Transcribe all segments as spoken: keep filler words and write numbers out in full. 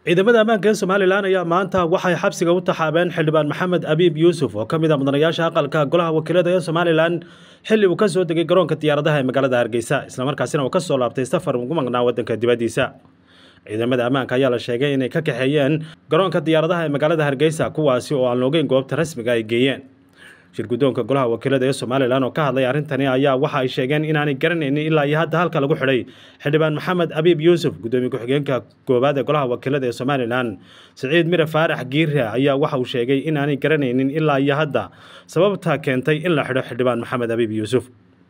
ciidamada ammaanka ee Soomaaliland ayaa maanta waxay xabsiga u taxaabeen xildhibaan Maxamed Abiib Yuusuf oo kamid ah mudanayaasha aqalka golaha wakiilada ee Soomaaliland xilli uu ka soo degay garoonka diyaaradaha ee magaalada Hargeysa isla markaasina uu ka soo laabtay safar ugu magnaa wadanka dibadiisa. ciidamada ammaanka ayaa la sheegay inay ka kaxeeyeen garoonka diyaaradaha ee magaalada Hargeysa kuwaasi oo aan loogeyn goobta rasmiga ay geeyeen. shirgudoonka golaha wakiilada ee Soomaaliland oo ka hadlay arintani ayaa waxa ay sheegeen inaanay garanaynin ilaa iyo hadda halka lagu xidhay xildhibaan Maxamed Abiib Yuusuf. gudoomiye ku-xigeenka koobaad ee golaha wakiilada ee Soomaaliland Saciid Mire Faarax Giire ayaa waxa uu sheegay inaanay garanaynin ilaa iyo hadda sababta keentay in la xidho xildhibaan Maxamed Abiib Yuusuf.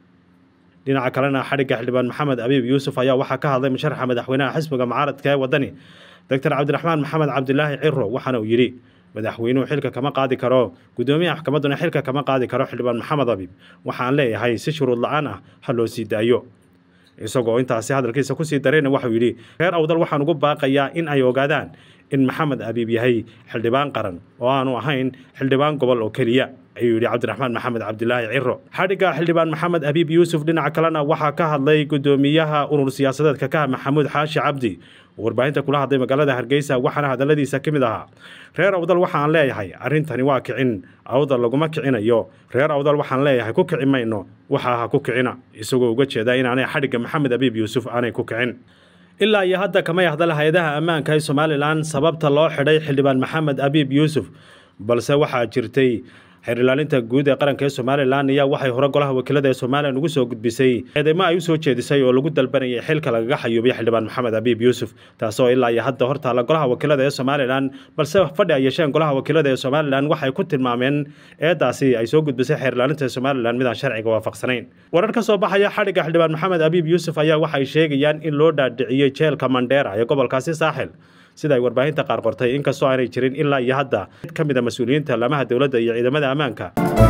dhinaca kalena xadhigga xildhibaan Maxamed Abiib Yuusuf ayaa waxa ka hadlay musharaxa madaxweynaha xisbiga mucaaradka ee wadani Doctor Cabdiraxmaan Maxamed Cabdilaahi Ciro waxaana uu yiri madaxweynuhu xilka kama qaadi karo gudoomiyaha maxkamadduna xilka kama qaadi karo xildhibaan Maxamed Abiib waxaan leeyahay si shuruud la'aan ah ha loo sii daayo. isagoo intaasi hadalkiisa ku sii dareen waxa uu yiri reer awdal waxaan ugu baaqayaa in ay ogaadaan in Maxamed Abiib yahay xildhibaan qaran oo aanu ahayn xildhibaan gobol oo kaliya ayuu yiri Cabdiraxmaan Maxamed Cabdilaahi Ciro. xadhigga xildhibaan Maxamed Abiib Yuusuf dhinaca kalena waxa ka hadlay gudoomiyaha urur siyaasadeedka ka Maxamuud Xaashi Cabdi warbaahinta kula hadlay magaalada Hargeysa waxaana hadaladiisa kamid ahaa reer awdal waxaan leeyahay arintani waa kicin awdal laguma kicinayo reer awdal waxaan leeyahay ku kici mayno waxa ha ku kicina isagoo uga jeeda in aanay xadhigga Maxamed Abiib Yuusuf aanay ku kicin. ilaa iyo hadda kama yahdal hay'adaha ammaanka ee Soomaaliland sababta loo xidhay xildhibaan Maxamed Abiib Yuusuf balse waxaa jirtay xeer ilaalinta guud ee qaranka ee Soomaaliland ayaa waxay hore golaha wakiilada ee Soomaaliland ugu soo gudbisay eedeymo ay u soo jeedisay oo lagu dalbanayay xilka lagaga xayuubiyay xildhibaan Maxamed Abiib Yuusuf taasoo ilaa iyo hadda hortaala golaha wakiilada ee Soomaaliland balse fadhi ay yeesheen golaha wakiilada ee Soomaaliland waxay ku tilmaameen eedaasi ay soo gudbisay xeer ilaalinta ee Soomaaliland mid aan sharciga waafaqsanayn. warar ka soo baxaya xadhigga xildhibaan Maxamed Abiib Yuusuf ayaa waxay sheegayaan in loo dhaadhiciyay jeelka Mandheera ee gobolkaasi Saaxil sida ay warbaahinta qaar qortay inkastoo aanay jirin ilaa iyo hadda mid ka mid ah mas'uuliyiinta laamaha dawladda iyo ciidamada ammaanka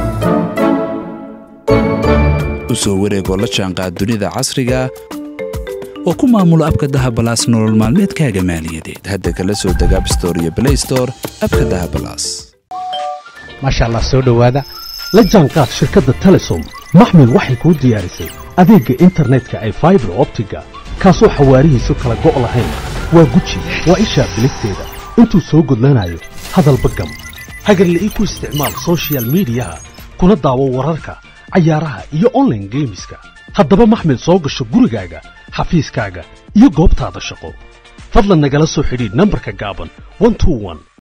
u soo wareegoo la jaanqaad dunida casriga oo ku maamulo abka dahabalaas nolol maalmeedkaaga maaliyadeed hadda kala soo deg App Store iyo Play Store abka dahabalaas. maasha Allah soo dhawaada la jaanqaad shirkadda Telesom maxmil waxay kuu diyaarisay adeegga internetka ay fiber optiga kaasoo xawaarihiisu kala go' lahayn waa guji waa isha biligteeda intuu soo gudlanayo hadalba gam hagarla ii ku isticmaal social media kuna daawo wararka cayaaraha iyo online gameska haddaba maxmil soo gasho gurigaaga xafiiskaaga iyo goobtaada shaqo fadlan nagala soo xidhiidh nambarka gaaban one two one.